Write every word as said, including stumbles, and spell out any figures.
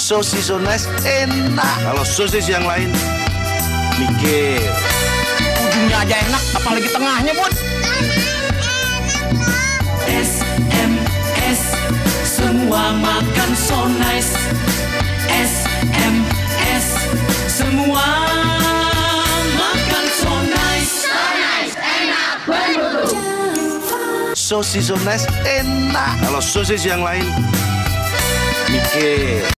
sosis so nice enak. Kalau sosis yang lain mikir. Ujungnya aja enak, apalagi tengahnya, Bun. S M S semua makan so nice. S M S semua makan so nice. So nice, enak betul. Sosis so nice enak. Kalau sosis yang lain mikir.